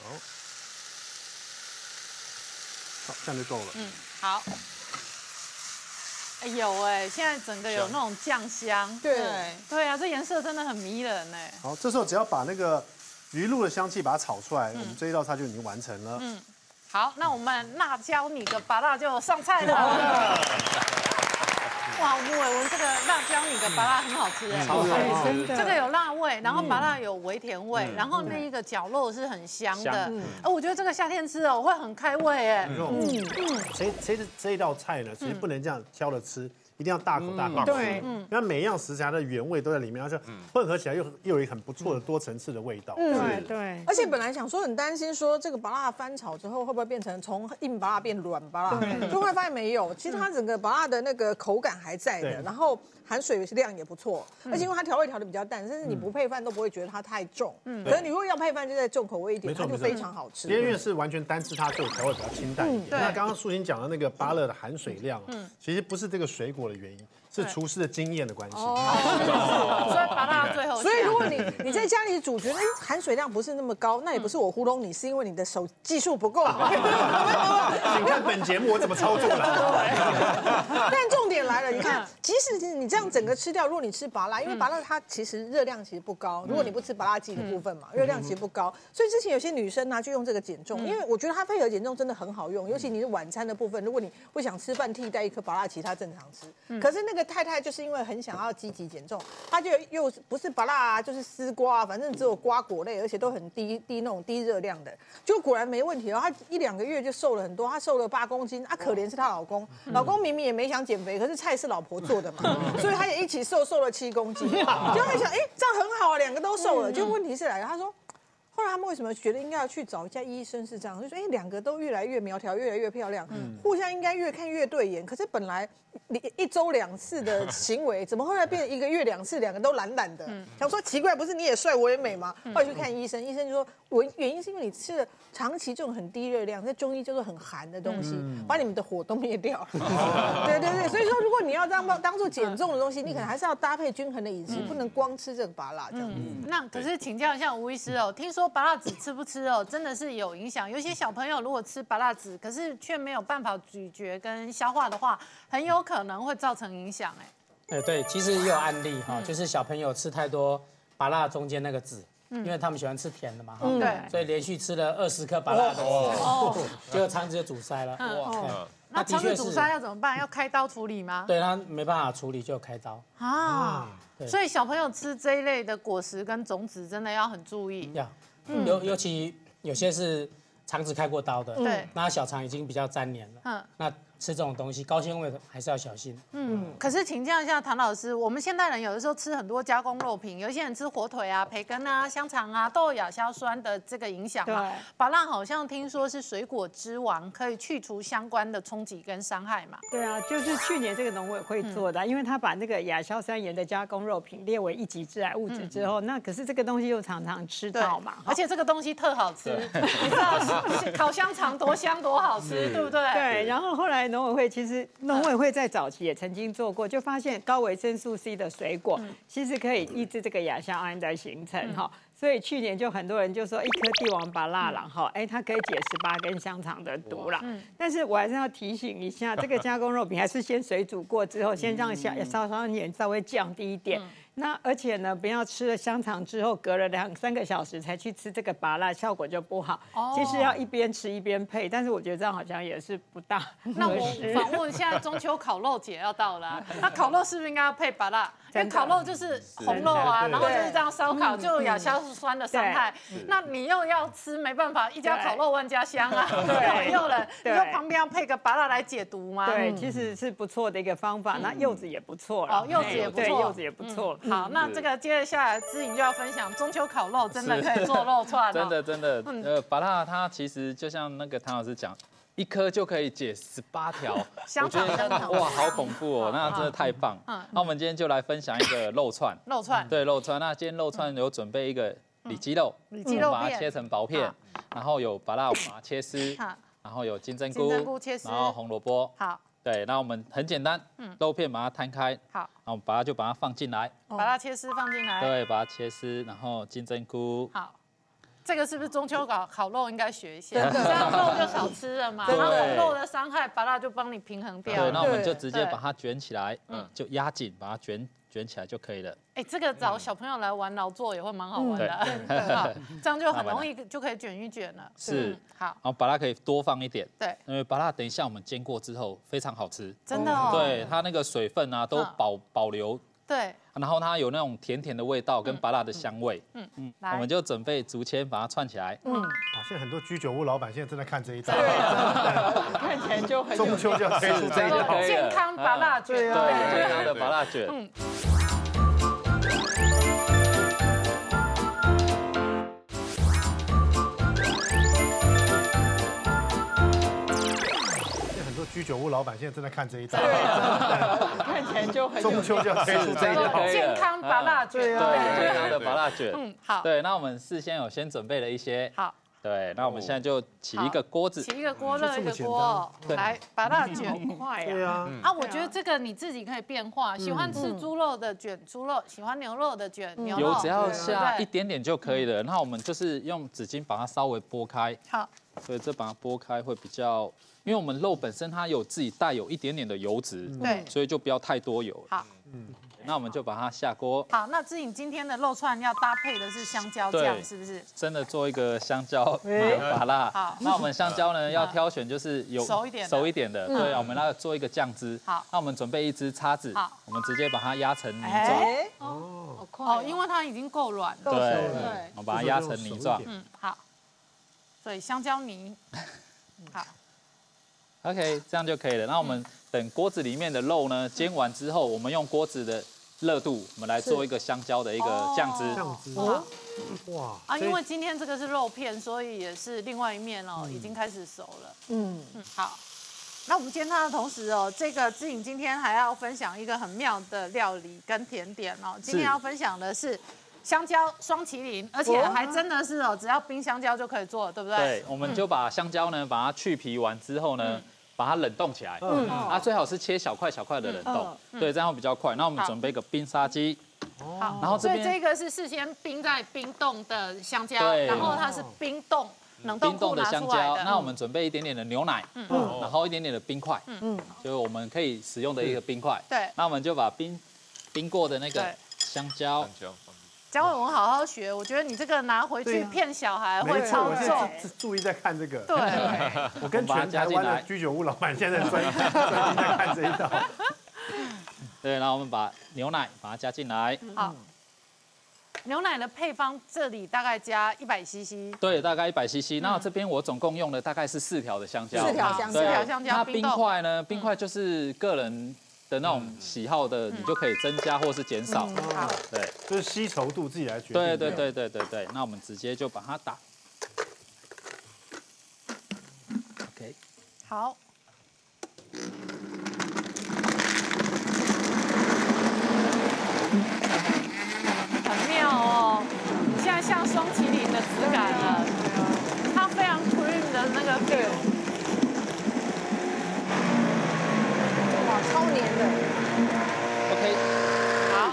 好，这样就够了。 嗯，好。哎有哎，现在整个有那种酱香。 对对啊，这颜色真的很迷人哎。 好，这时候只要把那个鱼露的香气把它炒出来，我们这一道菜就已经完成了。嗯， 好，那我们辣椒你个芭乐就上菜了。哇，吴伟文这个辣椒你的芭乐很好吃哎， 超好吃， 这个有辣味，然后芭乐有微甜味，然后那一个绞肉是很香的。哎，我觉得这个夏天吃哦会很开胃哎。 嗯嗯，这这这一道菜呢，其实不能这样挑着吃。一定要大口大口吃，对，嗯，因为每一样食材的原味都在里面，而且混合起来又又有一个很不错的多层次的味道。 嗯，对对。 而且本来想说很担心说这个芭乐翻炒之后会不会变成从硬芭乐变软芭乐，就会发现没有，其实它整个芭乐的那个口感还在的，然后含水量也不错，而且因为它调味调的比较淡，甚至你不配饭都不会觉得它太重。嗯，可是你如果要配饭，就再重口味一点，它就非常好吃。 因为是完全单吃它，所以调味比较清淡一点。那刚刚素卿讲的那个芭乐的含水量，嗯，其实不是这个水果的原因。是厨师的经验的关系， 哦，所以芭乐最后。 所以如果你你在家里煮，觉得哎含水量不是那么高，那也不是我糊弄你，是因为你的手技术不够好。 请看本节目我怎么操作的。 但重点来了，你看，即使你这样整个吃掉，如果你吃芭乐，因为芭乐它其实热量其实不高，如果你不吃芭乐剂的部分嘛，热量其实不高，所以之前有些女生呢就用这个减重，因为我觉得它配合减重真的很好用，尤其你是晚餐的部分，如果你不想吃饭，替代一颗芭乐，其他正常吃，可是那个。太太就是因为很想要积极减重，她就又不是芭乐啊，就是丝瓜啊，反正只有瓜果类，而且都很低低那种低热量的，就果然没问题哦。她一两个月就瘦了很多，她瘦了八公斤啊，可怜是她老公，老公明明也没想减肥，可是菜是老婆做的嘛，所以他也一起瘦，瘦了七公斤，就在想，哎，这样很好啊，两个都瘦了。就问题是来了，他说。后来他们为什么觉得应该要去找一下医生？是这样，就说哎，两个都越来越苗条，越来越漂亮，嗯、互相应该越看越对眼。可是本来你一周两次的行为，怎么后来变成一个月两次，两个都懒懒的？嗯、想说奇怪，不是你也帅我也美吗？后来去看医生，医生就说我原因是因为你吃了长期这种很低热量，在中医叫做很寒的东西，嗯、把你们的火都灭掉了。对对对，所以说如果你要当当做减重的东西，你可能还是要搭配均衡的饮食，嗯、不能光吃这个芭乐这样子。嗯、 那可是请教一下吴医师哦，听说芭乐籽吃不吃哦，真的是有影响。有些小朋友如果吃芭乐籽，可是却没有办法咀嚼跟消化的话，很有可能会造成影响。哎， 哎对，其实也有案例哈，就是小朋友吃太多芭乐中间那个籽， 因为他们喜欢吃甜的嘛， 嗯，对， 所以连续吃了二十颗芭乐的，结果肠子就阻塞了。 哇，那肠子阻塞要怎么办？要开刀处理吗？ 对，他没办法处理就开刀啊。所以小朋友吃这一类的果实跟种子真的要很注意。 要，尤尤其有些是肠子开过刀的， 对， 那小肠已经比较粘连了，嗯，那。吃这种东西高纤维的还是要小心。 嗯，可是请教一下唐老师，我们现代人有的时候吃很多加工肉品，有一些人吃火腿啊、培根啊、香肠啊，都有亚硝酸的这个影响嘛。芭乐好像听说是水果之王，可以去除相关的冲击跟伤害嘛。 对啊，就是去年这个农委会做的，因为他把那个亚硝酸盐的加工肉品列为一级致癌物质之后，那可是这个东西又常常吃到嘛， 而且这个东西特好吃，你知道烤香肠多香多好吃，对不对？ 对，然后后来。农委会其实农委会在早期也曾经做过，就发现高维生素 C 的水果其实可以抑制这个亚硝胺的形成哈，所以去年就很多人就说一颗帝王芭乐啦哈，哎它可以解十八根香肠的毒啦。但是我还是要提醒一下，这个加工肉品还是先水煮过之后，先让亚硝酸盐稍微降低一点。那而且呢，不要吃了香肠之后，隔了两三个小时才去吃这个芭乐，效果就不好。哦、其实要一边吃一边配，但是我觉得这样好像也是不大。 那我访问，现在中秋烤肉节要到了、啊，那烤肉是不是应该要配芭乐？因为烤肉就是红肉啊，然后就是这样烧烤，就有亚硝酸的伤害。那你又要吃，没办法，一家烤肉万家香啊。对，也有人，你说旁边要配个芭乐来解毒吗？ 对，其实是不错的一个方法。那柚子也不错了， 哦，柚子也不错， 柚子也不错。 好，那这个接下来姿颖就要分享中秋烤肉，真的可以做肉串。 真的真的，呃，芭乐它其实就像那个唐老师讲。一颗就可以解十八条， 我觉得哇，好恐怖哦！那真的太棒。那我们今天就来分享一个肉串。 肉串。 对，肉串。那今天肉串有准备一个里脊肉， 里脊肉把它切成薄片，然后有芭乐，把它切丝，然后有金针菇，然后红萝卜。 好。 对，那我们很简单，肉片把它摊开， 好， 然后把它就把它放进来， 把它切丝放进来。 对，把它切丝，然后金针菇。 好。这个是不是中秋烤烤肉应该学一下？这样肉就少吃了嘛，然后肉的伤害，芭乐就帮你平衡掉。 对，那我们就直接把它卷起来，嗯，就压紧，把它卷卷起来就可以了。 哎，这个找小朋友来玩劳作也会蛮好玩的，好，这样就很容易就可以卷一卷了。 是， 好， 然后芭乐可以多放一点， 对， 因为芭乐等一下我们煎过之后非常好吃， 真的哦， 对，它那个水分啊都保保留。 对， 然后它有那种甜甜的味道跟芭乐的香味，嗯嗯，我们就准备竹签把它串起来，嗯， 啊，现在很多居酒屋老板现在正在看这一招， 看起来就很中秋就要推出这一招， 健康芭乐卷， 对，健康的芭乐卷，嗯。 居酒屋老板现在正在看这一招， 看起来就很中秋就要推出这一招， 健康芭乐卷， 对，健康的芭乐卷， 嗯，好， 对，那我们事先有先准备了一些， 好， 对，那我们现在就起一个锅子， 起一个锅，热一个锅，来芭乐卷， 快对啊， 啊，我觉得这个你自己可以变化，喜欢吃猪肉的卷猪肉，喜欢牛肉的卷牛肉， 油只要下一点点就可以了，那我们就是用纸巾把它稍微拨开， 好， 所以这把它拨开会比较。因为我们肉本身它有自己带有一点点的油脂， 对， 所以就不要太多油。 好， 嗯，那我们就把它下锅。 好，那姿颖今天的肉串要搭配的是香蕉酱，是不是？ 真的做一个香蕉芭乐。 好， 那我们香蕉呢要挑选就是有熟一点熟一点的，对，我们要做一个酱汁。 好， 那我们准备一支叉子， 好， 我们直接把它压成泥状。 哦，好快哦，因为它已经够软了。 对对，我把它压成泥状。 嗯，好。所以香蕉泥，好。 OK， 这样就可以了。那我们等锅子里面的肉呢煎完之后，我们用锅子的热度，我们来做一个香蕉的一个酱汁。 酱汁， 哇！啊，因为今天这个是肉片，所以也是另外一面哦，已经开始熟了。嗯嗯，好。那我们煎它的同时哦，这个姿颖今天还要分享一个很妙的料理跟甜点哦。今天要分享的是香蕉双麒麟，而且还真的是哦，只要冰香蕉就可以做，对不对？ 对，我们就把香蕉呢，把它去皮完之后呢，把它冷冻起来。嗯，啊，最好是切小块小块的冷冻，对，这样会比较快。那我们准备一个冰沙机。 好，然后所以这个是事先冰在冰冻的香蕉，然后它是冰冻冷冻库拿出来的。 那我们准备一点点的牛奶，嗯，然后一点点的冰块，嗯，就是我们可以使用的一个冰块。 对， 那我们就把冰冰过的那个香蕉。 蒋伟文好好学，我觉得你这个拿回去骗小孩会没错， 超我现重。 在注意在看这个。 对， 我跟全台湾的居酒屋老板现在专专心在看这一道。 对，然后我们把牛奶把它加进来。 好，牛奶的配方这里大概加一百 C C。 对，大概一百 C C。那这边我总共用的大概是四条的香蕉。 四条香蕉， 四条香蕉。 那冰块呢？冰块就是个人的那种喜好的，你就可以增加或是减少。 好， 对， 就是稀稠度自己来决定。 对对对对对对。那我们直接就把它打。OK。 好。很妙哦，你现在像双麒麟的质感了，它非常 cream 的那个 feel。 哇，超黏的。 OK。 好。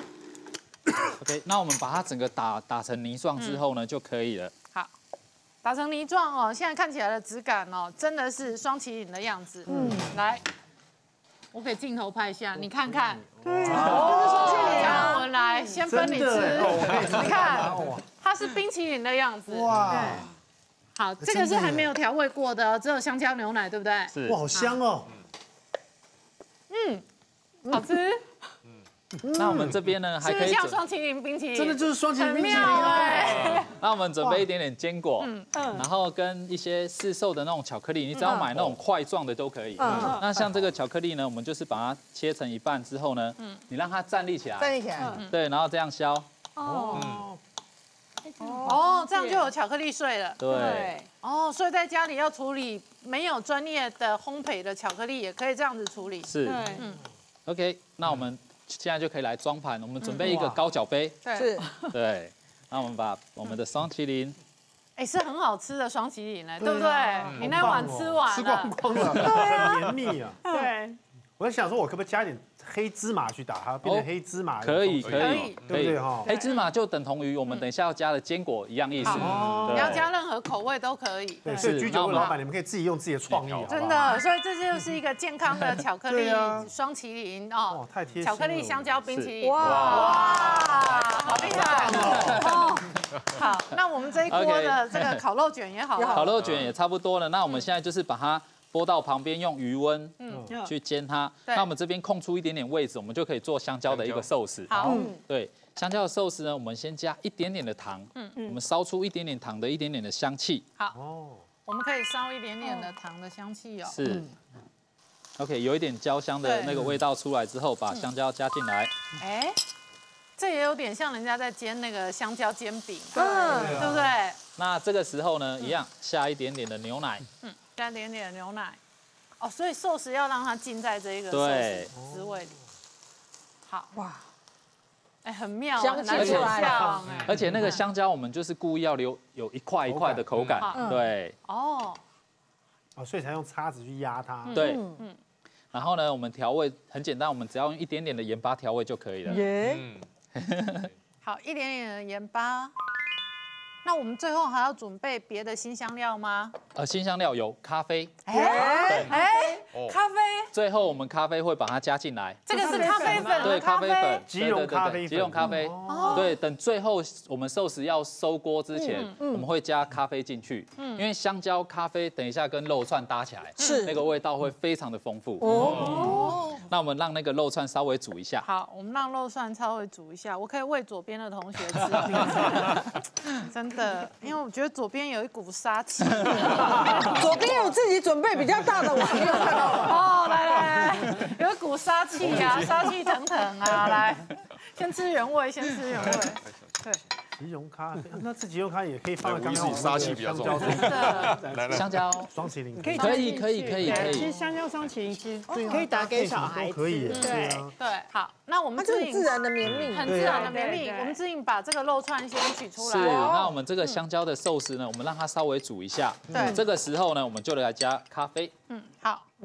OK， 那我们把它整个打打成泥状之后呢，就可以了。 好，打成泥状哦，现在看起来的质感哦，真的是双麒麟的样子。嗯，来，我给镜头拍一下，你看看。 对啊，这是双麒麟姜啊。 文来，先分你吃。你看，它是冰淇淋的样子。 哇， 好，这个是还没有调味过的，只有香蕉牛奶，对不对？ 是。 哇，好香哦。 嗯，好吃。 那我们这边呢，还可以是不是像双麒麟冰淇淋？ 真的就是双麒麟冰淇淋哎。 那我们准备一点点坚果，嗯，然后跟一些市售的那种巧克力，你只要买那种块状的都可以。嗯，那像这个巧克力呢，我们就是把它切成一半之后呢，嗯，你让它站立起来， 站立起来。 对，然后这样削。 哦。 哦，这样就有巧克力碎了。 对。 哦，所以在家里要处理没有专业的烘焙的巧克力，也可以这样子处理。 是。嗯。OK， 那我们现在就可以来装盘，我们准备一个高脚杯。 对。 是。 对。那我们把我们的双麒麟， 哎，是很好吃的双麒麟呢，对不对？你那碗吃完了， 吃光光了，很绵密啊。 对。 我在想说，我可不可以加点黑芝麻去打它，变成黑芝麻？ 可以，可以， 对不对哈？ 黑芝麻就等同于我们等一下要加的坚果一样意思。 你要加任何口味都可以。 对，所以居酒屋老板，你们可以自己用自己的创意， 真的，所以这就是一个健康的巧克力双麒麟哦， 太贴心了。 巧克力香蕉冰淇淋，哇哇，好厉害哦！好，那我们这一锅的这个烤肉卷也好了， 烤肉卷也差不多了。那我们现在就是把它拨到旁边，用余温去煎它。那我们这边空出一点点位置，我们就可以做香蕉的一个寿司。 好， 对，香蕉的寿司呢，我们先加一点点的糖，嗯嗯，我们烧出一点点糖的一点点的香气。 好，哦，我们可以烧一点点的糖的香气哦。 是。OK， 有一点焦香的那个味道出来之后，把香蕉加进来。 哎。这也有点像人家在煎那个香蕉煎饼，嗯，对不对？ 那这个时候呢，一样下一点点的牛奶， 嗯，加一点点的牛奶，哦，所以寿司要让它浸在这一个寿司滋味里。好，哇，哎，很妙，很难想象， 而且那个香蕉我们就是故意要留有一块一块的口感，对， 哦， 哦，所以才用叉子去压它， 对，嗯，然后呢，我们调味很简单，我们只要用一点点的盐巴调味就可以了，耶。 好，一点点的盐巴。那我们最后还要准备别的辛香料吗？ 呃，辛香料有咖啡。 哎哎，咖啡。 最后我们咖啡会把它加进来。 这个是咖啡粉， 对，咖啡粉， 即溶咖啡， 即溶咖啡。对，等最后我们寿司要收锅之前，我们会加咖啡进去，因为香蕉咖啡等一下跟肉串搭起来，是那个味道会非常的丰富。哦。那我们让那个肉串稍微煮一下。 好，我们让肉串稍微煮一下。我可以喂左边的同学吃，真的，因为我觉得左边有一股杀气。 左边有自己准备比较大的碗，你有看到吗？ 哦，来来来，有一股杀气啊，杀气腾腾啊！来，先吃原味，先吃原味。对。 即溶咖啡，那这即溶咖啡也可以放在刚刚杀气比较重。 香蕉双麒麟可以可以可以可以可以。 其实香蕉双麒麟其实可以打给小孩， 可以。 对对，好，那我们这很自然的绵密， 很自然的绵密。我们志颖把这个肉串先取出来。 是，那我们这个香蕉的寿司呢，我们让它稍微煮一下。对，这个时候呢，我们就来加咖啡。 嗯，好。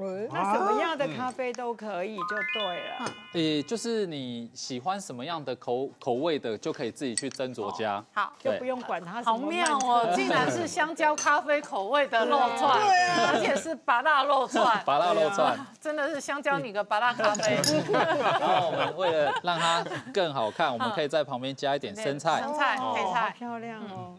那什么样的咖啡都可以，就对了。 诶，就是你喜欢什么样的口口味的，就可以自己去斟酌加。 好， 就不用管它。 好妙哦，竟然是香蕉咖啡口味的肉串，对啊，而且是芭乐肉串， 芭乐肉串， 真的是香蕉你个芭乐咖啡。 然后我们为了让它更好看，我们可以在旁边加一点生菜， 生菜配菜， 漂亮哦。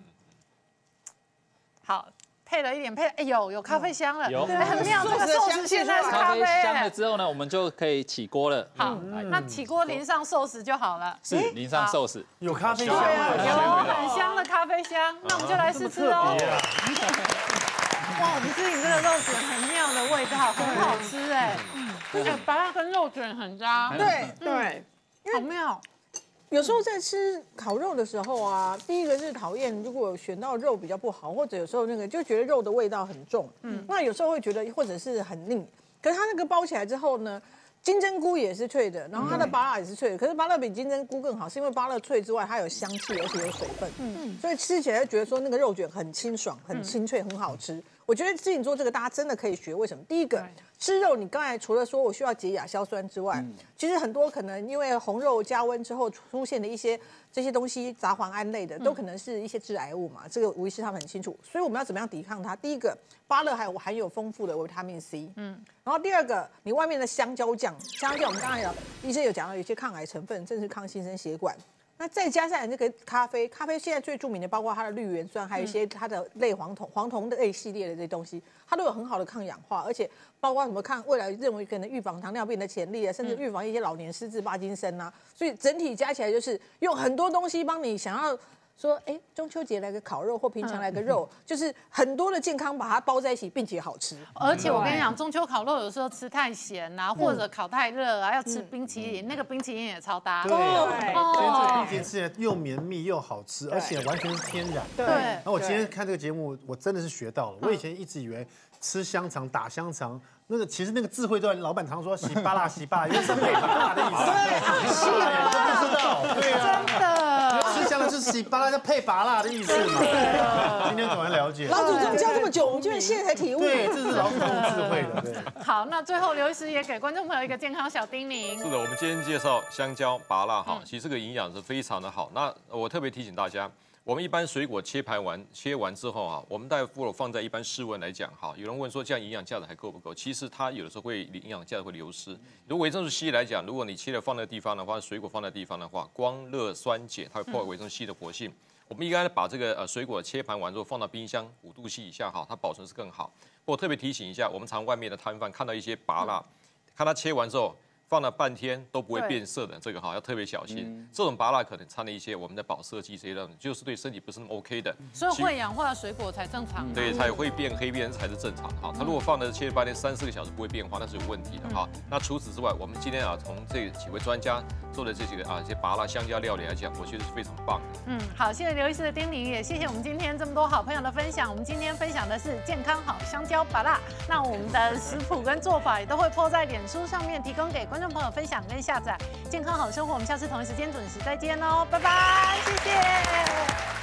好。配了一点配，哎呦，有咖啡香了， 有很妙。这个寿司现在是咖啡香了之后呢，我们就可以起锅了。 好，那起锅淋上寿司就好了。 是淋上寿司， 有咖啡香， 有很香的咖啡香。那我们就来试吃哦。哇，我们自己这个肉卷很妙的味道，很好吃哎。哎，芭乐跟肉卷很搭。 对对， 好妙。 有时候在吃烤肉的时候啊，第一个是讨厌如果选到肉比较不好，或者有时候那个就觉得肉的味道很重，嗯，那有时候会觉得或者是很腻。可是它那个包起来之后呢，金针菇也是脆的，然后它的芭乐也是脆的。可是芭乐比金针菇更好，是因为芭乐脆之外，它有香气，而且有水分，嗯，所以吃起来就觉得说那个肉卷很清爽、很清脆、很好吃。我觉得自己做这个，大家真的可以学。为什么？第一个，吃肉，你刚才除了说我需要解亚硝酸之外，嗯、其实很多可能因为红肉加温之后出现的一些这些东西，杂环胺类的，都可能是一些致癌物嘛。这个吴医师他们很清楚，所以我们要怎么样抵抗它？第一个，芭乐还有含有丰富的维他命 C， 嗯，然后第二个，你外面的香蕉酱，香蕉酱我们刚才有医生有讲到，有一些抗癌成分，甚至抗新生血管。那再加上这个咖啡，咖啡现在最著名的包括它的绿原酸，还有一些它的类黄酮、黄酮的类系列的这些东西，它都有很好的抗氧化，而且包括什么抗未来认为可能预防糖尿病的潜力啊，甚至预防一些老年失智、帕金森啊，所以整体加起来就是用很多东西帮你想要。说哎，中秋节来个烤肉，或平常来个肉，嗯、就是很多的健康把它包在一起，并且好吃。 而且我跟你讲，中秋烤肉有时候吃太咸啊，或者烤太热啊，要吃冰淇淋，嗯、那个冰淇淋也超搭。 对，哦，今天这个冰淇淋吃起来又绵密又好吃，而且完全是天然。 对。 然后我今天看这个节目，我真的是学到了。我以前一直以为吃香肠打香肠。那个其实那个智慧都老板常说洗巴辣洗巴辣，因为是配巴辣的意思。对，洗巴辣不知道，对啊， 真的。 吃香了就是洗巴辣，叫配巴辣的意思嘛。对，今天总算了解。 老祖宗教这么久，我们就是现在才体悟。 对，这是老祖宗智慧的。对。 好，那最后刘医师也给观众朋友一个健康小叮咛。 是的，我们今天介绍香蕉、芭乐哈，其实这个营养是非常的好。那我特别提醒大家。我们一般水果切盘完、切完之后啊，我们大概如果放在一般室温来讲，哈，有人问说这样营养价值还够不够？其实它有的时候会营养价值会流失。如果维生素 C 来讲，如果你切了放那个地方的话，水果放那个地方的话，光热酸碱，它会破坏维生素 C 的活性。嗯、我们应该把这个呃水果切盘完之后放到冰箱五度 C 以下哈，它保存是更好。不过特别提醒一下，我们常外面的摊贩看到一些芭乐，看它切完之后。放了半天都不会变色的，这个哈要特别小心。嗯、这种芭乐可能掺了一些我们的保色剂这些东西，就是对身体不是那么 OK 的。 所以会氧化的水果才正常。 对，才会变黑变才是正常的哈。它如果放了切了半天三四个小时不会变化，那是有问题的哈。嗯、那除此之外，我们今天啊从这几位专家做的这几个啊这些芭乐香蕉料理来讲，我觉得是非常棒的。 嗯，好，谢谢刘医师的叮咛，也谢谢我们今天这么多好朋友的分享。我们今天分享的是健康好香蕉芭乐，那我们的食谱跟做法也都会 po 在脸书上面，提供给观众朋友分享跟下载。健康好生活，我们下次同一时间准时再见哦，拜拜，谢谢。